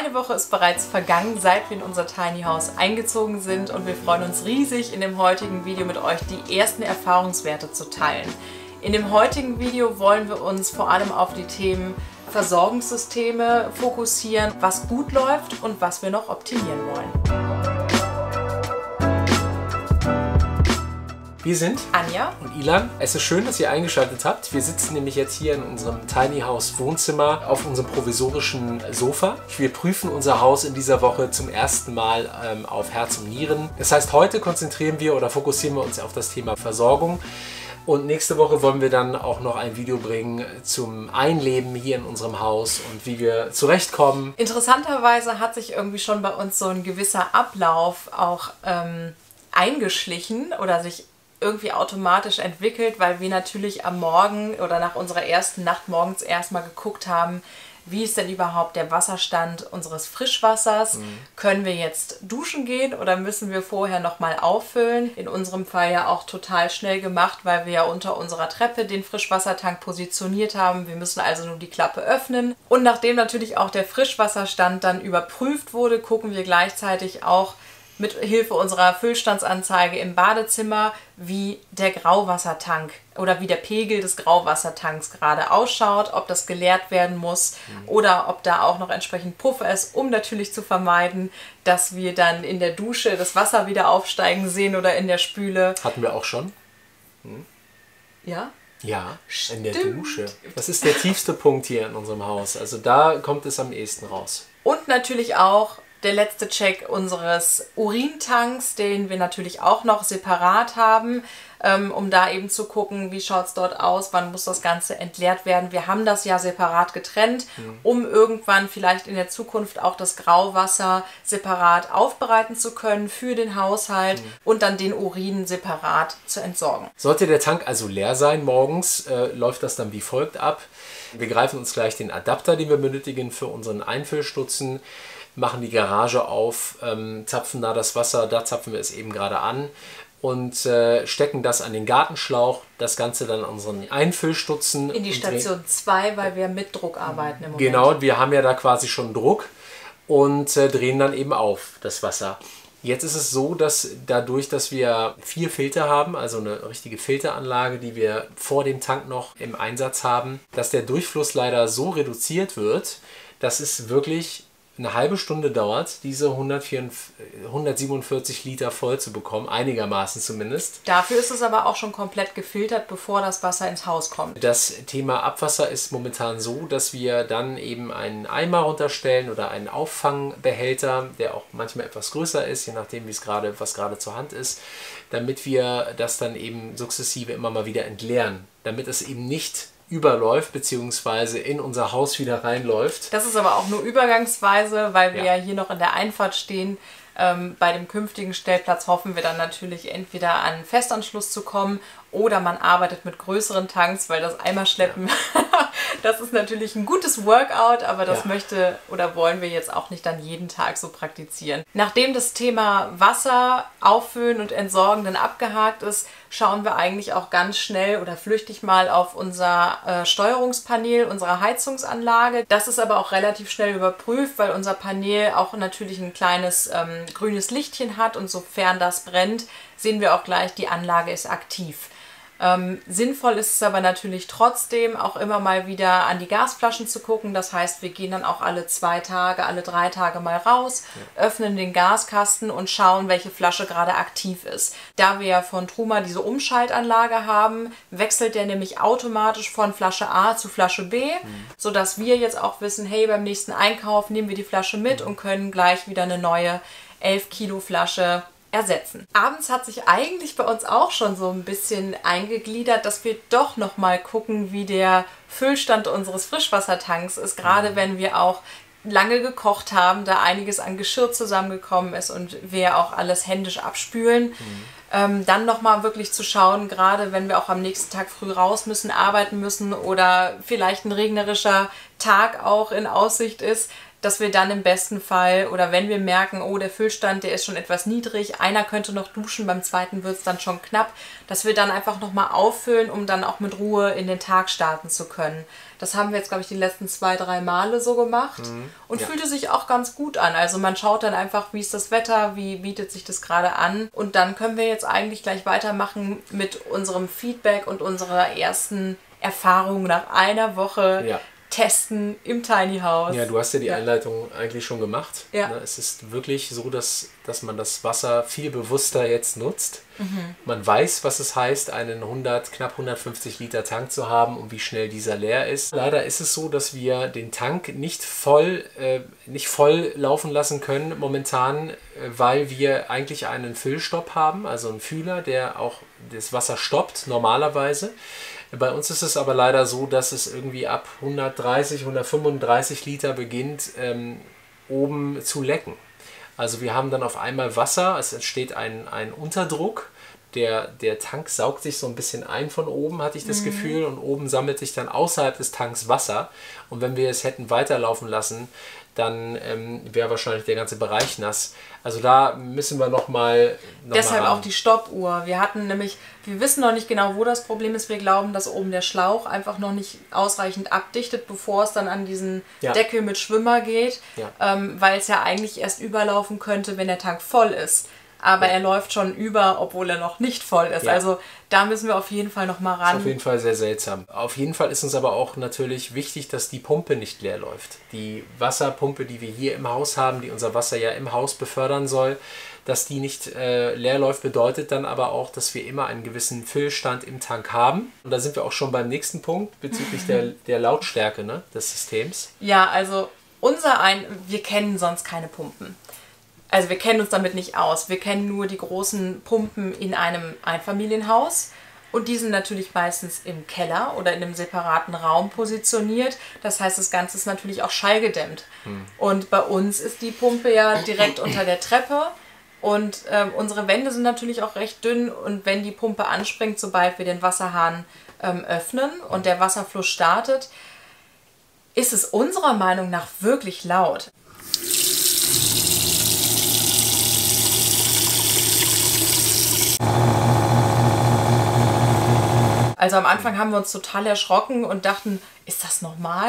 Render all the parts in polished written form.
Eine Woche ist bereits vergangen, seit wir in unser Tiny House eingezogen sind und wir freuen uns riesig, in dem heutigen Video mit euch die ersten Erfahrungswerte zu teilen. In dem heutigen Video wollen wir uns vor allem auf die Themen Versorgungssysteme fokussieren, was gut läuft und was wir noch optimieren wollen. Wir sind Anja und Ilan. Es ist schön, dass ihr eingeschaltet habt. Wir sitzen nämlich jetzt hier in unserem Tiny House Wohnzimmer auf unserem provisorischen Sofa. Wir prüfen unser Haus in dieser Woche zum ersten Mal auf Herz und Nieren. Das heißt, heute konzentrieren wir oder fokussieren wir uns auf das Thema Versorgung. Und nächste Woche wollen wir dann auch noch ein Video bringen zum Einleben hier in unserem Haus und wie wir zurechtkommen. Interessanterweise hat sich irgendwie schon bei uns so ein gewisser Ablauf auch eingeschlichen oder sich irgendwie automatisch entwickelt, weil wir natürlich am Morgen oder nach unserer ersten Nacht morgens erstmal geguckt haben, wie ist denn überhaupt der Wasserstand unseres Frischwassers? Können wir jetzt duschen gehen oder müssen wir vorher nochmal auffüllen? In unserem Fall ja auch total schnell gemacht, weil wir ja unter unserer Treppe den Frischwassertank positioniert haben. Wir müssen also nur die Klappe öffnen. Und nachdem natürlich auch der Frischwasserstand dann überprüft wurde, gucken wir gleichzeitig auch mit Hilfe unserer Füllstandsanzeige im Badezimmer, wie der Grauwassertank oder wie der Pegel des Grauwassertanks gerade ausschaut, ob das geleert werden muss oder ob da auch noch entsprechend Puffer ist, um natürlich zu vermeiden, dass wir dann in der Dusche das Wasser wieder aufsteigen sehen oder in der Spüle. Hatten wir auch schon. Ja? Ja, in der Dusche. Das ist der tiefste Punkt hier in unserem Haus. Also da kommt es am ehesten raus. Und natürlich auch der letzte Check unseres Urintanks, den wir natürlich auch noch separat haben, um da eben zu gucken, wie schaut es dort aus, wann muss das Ganze entleert werden. Wir haben das ja separat getrennt, um irgendwann vielleicht in der Zukunft auch das Grauwasser separat aufbereiten zu können für den Haushalt und dann den Urin separat zu entsorgen. Sollte der Tank also leer sein morgens, läuft das dann wie folgt ab. Wir greifen uns gleich den Adapter, den wir benötigen für unseren Einfüllstutzen, machen die Garage auf, zapfen da das Wasser, da zapfen wir es eben gerade an und stecken das an den Gartenschlauch, das Ganze dann an unseren Einfüllstutzen. In die Station 2, weil wir mit Druck arbeiten im Moment. Genau, wir haben ja da quasi schon Druck und drehen dann eben auf das Wasser. Jetzt ist es so, dass dadurch, dass wir 4 Filter haben, also eine richtige Filteranlage, die wir vor dem Tank noch im Einsatz haben, dass der Durchfluss leider so reduziert wird, dass es wirklich eine halbe Stunde dauert, diese 147 Liter voll zu bekommen, einigermaßen zumindest. Dafür ist es aber auch schon komplett gefiltert, bevor das Wasser ins Haus kommt. Das Thema Abwasser ist momentan so, dass wir dann eben einen Eimer runterstellen oder einen Auffangbehälter, der auch manchmal etwas größer ist, je nachdem was gerade zur Hand ist, damit wir das dann eben sukzessive immer mal wieder entleeren, damit es eben nicht überläuft bzw. in unser Haus wieder reinläuft. Das ist aber auch nur übergangsweise, weil wir ja hier noch in der Einfahrt stehen. Bei dem künftigen Stellplatz hoffen wir dann natürlich entweder an einen Festanschluss zu kommen oder man arbeitet mit größeren Tanks, weil das Eimerschleppen, das ist natürlich ein gutes Workout, aber das möchte oder wollen wir jetzt auch nicht dann jeden Tag so praktizieren. Nachdem das Thema Wasser auffüllen und entsorgen dann abgehakt ist, schauen wir eigentlich auch ganz schnell oder flüchtig mal auf unser Steuerungspanel, unsere Heizungsanlage. Das ist aber auch relativ schnell überprüft, weil unser Panel auch natürlich ein kleines grünes Lichtchen hat und sofern das brennt, sehen wir auch gleich, die Anlage ist aktiv. Sinnvoll ist es aber natürlich trotzdem auch immer mal wieder an die Gasflaschen zu gucken. Das heißt, wir gehen dann auch alle 2 Tage, alle 3 Tage mal raus, öffnen den Gaskasten und schauen, welche Flasche gerade aktiv ist. Da wir ja von Truma diese Umschaltanlage haben, wechselt der nämlich automatisch von Flasche A zu Flasche B, sodass wir jetzt auch wissen, hey, beim nächsten Einkauf nehmen wir die Flasche mit und können gleich wieder eine neue 11 Kilo Flasche ersetzen. Abends hat sich eigentlich bei uns auch schon so ein bisschen eingegliedert, dass wir doch noch mal gucken, wie der Füllstand unseres Frischwassertanks ist, gerade wenn wir auch lange gekocht haben, da einiges an Geschirr zusammengekommen ist und wir auch alles händisch abspülen. Dann nochmal wirklich zu schauen, gerade wenn wir auch am nächsten Tag früh raus müssen, arbeiten müssen oder vielleicht ein regnerischer Tag auch in Aussicht ist, dass wir dann im besten Fall, oder wenn wir merken, oh, der Füllstand, der ist schon etwas niedrig, einer könnte noch duschen, beim zweiten wird es dann schon knapp, dass wir dann einfach nochmal auffüllen, um dann auch mit Ruhe in den Tag starten zu können. Das haben wir jetzt, glaube ich, die letzten 2-3 Male so gemacht und fühlte sich auch ganz gut an. Also man schaut dann einfach, wie ist das Wetter, wie bietet sich das gerade an. Und dann können wir jetzt eigentlich gleich weitermachen mit unserem Feedback und unserer ersten Erfahrung nach einer Woche testen im Tiny House. Ja, du hast ja die Einleitung eigentlich schon gemacht. Ja. Es ist wirklich so, dass man das Wasser viel bewusster jetzt nutzt. Man weiß, was es heißt, einen knapp 150 Liter Tank zu haben und wie schnell dieser leer ist. Leider ist es so, dass wir den Tank nicht voll laufen lassen können momentan, weil wir eigentlich einen Füllstopp haben, also einen Fühler, der auch das Wasser stoppt normalerweise. Bei uns ist es aber leider so, dass es irgendwie ab 130, 135 Liter beginnt, oben zu lecken. Also wir haben dann auf einmal Wasser, es entsteht ein Unterdruck. Der Tank saugt sich so ein bisschen ein von oben, hatte ich das Gefühl, und oben sammelt sich dann außerhalb des Tanks Wasser. Und wenn wir es hätten weiterlaufen lassen, dann wäre wahrscheinlich der ganze Bereich nass. Also da müssen wir nochmal deshalb auch die Stoppuhr. Wir wissen noch nicht genau, wo das Problem ist. Wir glauben, dass oben der Schlauch einfach noch nicht ausreichend abdichtet, bevor es dann an diesen Deckel mit Schwimmer geht, weil es ja eigentlich erst überlaufen könnte, wenn der Tank voll ist. Aber er läuft schon über, obwohl er noch nicht voll ist. Ja. Also da müssen wir auf jeden Fall noch mal ran. Das ist auf jeden Fall sehr seltsam. Auf jeden Fall ist uns aber auch natürlich wichtig, dass die Pumpe nicht leer läuft. Die Wasserpumpe, die wir hier im Haus haben, die unser Wasser ja im Haus befördern soll, dass die nicht leer läuft, bedeutet dann aber auch, dass wir immer einen gewissen Füllstand im Tank haben. Und da sind wir auch schon beim nächsten Punkt bezüglich der Lautstärke, ne, des Systems. Ja, also wir kennen sonst keine Pumpen. Also wir kennen uns damit nicht aus. Wir kennen nur die großen Pumpen in einem Einfamilienhaus und die sind natürlich meistens im Keller oder in einem separaten Raum positioniert. Das heißt, das Ganze ist natürlich auch schallgedämmt. Und bei uns ist die Pumpe ja direkt unter der Treppe und unsere Wände sind natürlich auch recht dünn und wenn die Pumpe anspringt, sobald wir den Wasserhahn öffnen und der Wasserfluss startet, ist es unserer Meinung nach wirklich laut. Also am Anfang haben wir uns total erschrocken und dachten, ist das normal?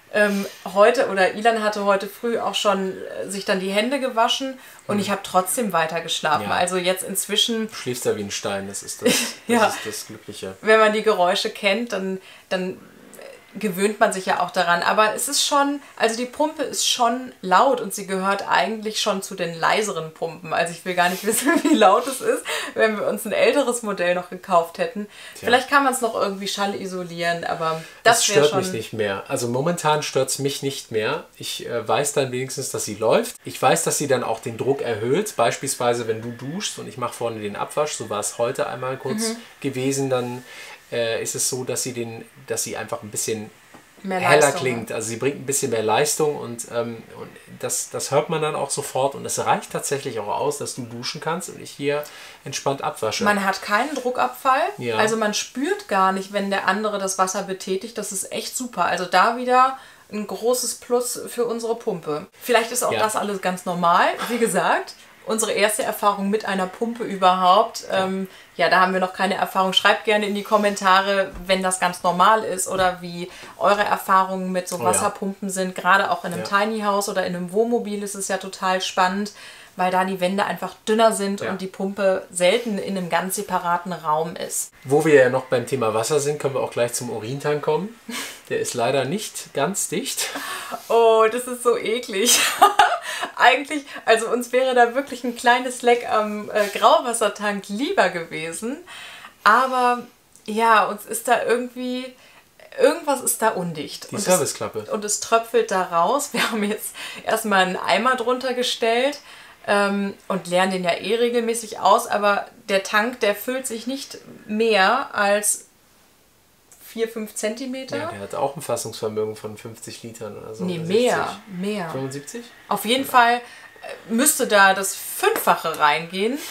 Ilan hatte heute früh auch schon sich dann die Hände gewaschen und ich habe trotzdem weiter geschlafen. Ja. Also jetzt inzwischen... Du schläfst ja wie ein Stein, das ist das Glückliche. Wenn man die Geräusche kennt, dann gewöhnt man sich ja auch daran. Aber es ist schon, also die Pumpe ist schon laut und sie gehört eigentlich schon zu den leiseren Pumpen. Also ich will gar nicht wissen, wie laut es ist, wenn wir uns ein älteres Modell noch gekauft hätten. Tja. Vielleicht kann man es noch irgendwie schallisolieren, aber das stört schon... mich nicht mehr. Also momentan stört es mich nicht mehr. Ich weiß dann wenigstens, dass sie läuft. Ich weiß, dass sie dann auch den Druck erhöht. Beispielsweise, wenn du duschst und ich mache vorne den Abwasch, so war es heute einmal kurz gewesen, dann ist es so, dass sie einfach ein bisschen heller klingt. Also sie bringt ein bisschen mehr Leistung und das hört man dann auch sofort und es reicht tatsächlich auch aus, dass du duschen kannst und ich hier entspannt abwasche. Man hat keinen Druckabfall, also man spürt gar nicht, wenn der andere das Wasser betätigt. Das ist echt super. Also da wieder ein großes Plus für unsere Pumpe. Vielleicht ist auch das alles ganz normal, wie gesagt. Unsere erste Erfahrung mit einer Pumpe überhaupt. Da haben wir noch keine Erfahrung. Schreibt gerne in die Kommentare, wenn das ganz normal ist oder wie eure Erfahrungen mit so Wasserpumpen sind. Gerade auch in einem Tiny House oder in einem Wohnmobil ist es ja total spannend, weil da die Wände einfach dünner sind und die Pumpe selten in einem ganz separaten Raum ist. Wo wir ja noch beim Thema Wasser sind, können wir auch gleich zum Urintank kommen. Der ist leider nicht ganz dicht. Oh, das ist so eklig. Eigentlich, also uns wäre da wirklich ein kleines Leck am Grauwassertank lieber gewesen. Aber ja, uns ist da irgendwas ist da undicht. Die Serviceklappe. Und es tröpfelt da raus. Wir haben jetzt erstmal einen Eimer drunter gestellt und leeren den ja regelmäßig aus. Aber der Tank, der füllt sich nicht mehr als 4-5 Zentimeter. Ja, der hat auch ein Fassungsvermögen von 50 Litern oder so. Nee, oder mehr. 75? Auf jeden Fall müsste da das Fünffache reingehen.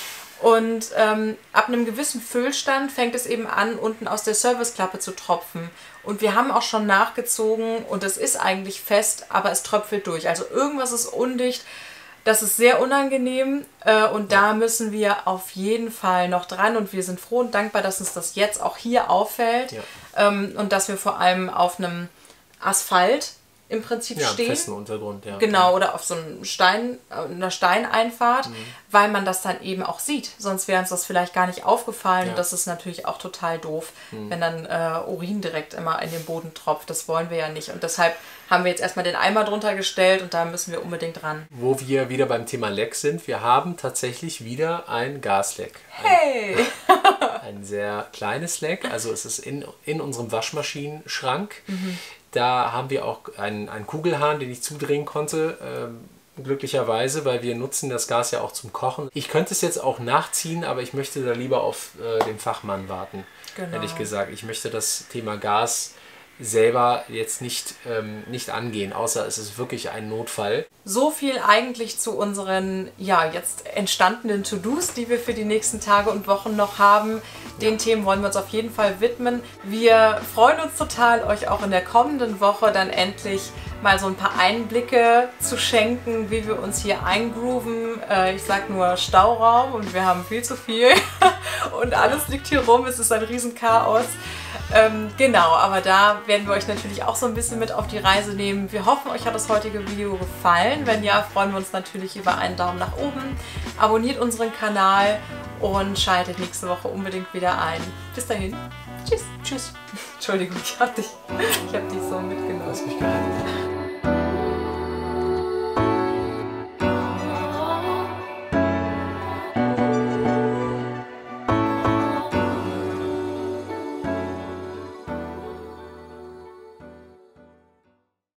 Und ab einem gewissen Füllstand fängt es eben an, unten aus der Serviceklappe zu tropfen. Und wir haben auch schon nachgezogen und es ist eigentlich fest, aber es tröpfelt durch. Also irgendwas ist undicht. Das ist sehr unangenehm und da müssen wir auf jeden Fall noch dran. Und wir sind froh und dankbar, dass uns das jetzt auch hier auffällt und dass wir vor allem auf einem Asphalt im Prinzip stehen. Ja, festen Untergrund, ja. Genau, oder auf so einem einer Steineinfahrt, weil man das dann eben auch sieht. Sonst wäre uns das vielleicht gar nicht aufgefallen. Und das ist natürlich auch total doof, wenn dann Urin direkt immer in den Boden tropft. Das wollen wir ja nicht. Und deshalb haben wir jetzt erstmal den Eimer drunter gestellt und da müssen wir unbedingt ran. Wo wir wieder beim Thema Leck sind, wir haben tatsächlich wieder ein Gasleck. Hey! Ein sehr kleines Leck, also es ist in unserem Waschmaschinenschrank. Da haben wir auch einen Kugelhahn, den ich zudrehen konnte, glücklicherweise, weil wir nutzen das Gas ja auch zum Kochen. Ich könnte es jetzt auch nachziehen, aber ich möchte da lieber auf den Fachmann warten, ehrlich gesagt. Ich möchte das Thema Gas selber jetzt nicht angehen, außer es ist wirklich ein Notfall. So viel eigentlich zu unseren jetzt entstandenen To-Dos, die wir für die nächsten Tage und Wochen noch haben. Den Themen wollen wir uns auf jeden Fall widmen. Wir freuen uns total, euch auch in der kommenden Woche dann endlich mal so ein paar Einblicke zu schenken, wie wir uns hier eingrooven. Ich sag nur Stauraum und wir haben viel zu viel und alles liegt hier rum. Es ist ein Riesenchaos. Genau, aber da werden wir euch natürlich auch so ein bisschen mit auf die Reise nehmen. Wir hoffen, euch hat das heutige Video gefallen. Wenn ja, freuen wir uns natürlich über einen Daumen nach oben. Abonniert unseren Kanal und schaltet nächste Woche unbedingt wieder ein. Bis dahin. Tschüss. Tschüss. Entschuldigung, ich hab dich so mitgenommen. Du hast mich gehalten.